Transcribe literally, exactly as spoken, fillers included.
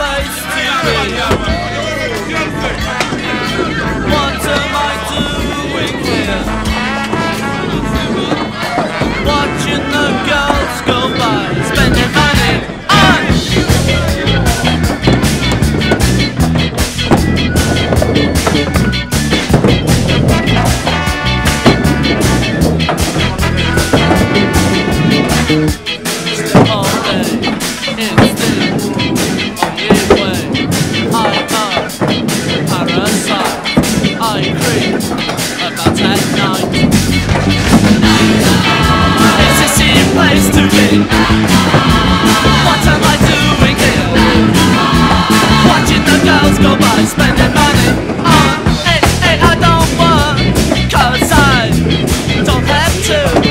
place to be. What am I doing here? Watching the girls go by, spending money on all day. It's I creep about at night. It's a scene place to be. What am I doing here? Watching the girls go by, spending money on it, it I don't work, cause I don't have to.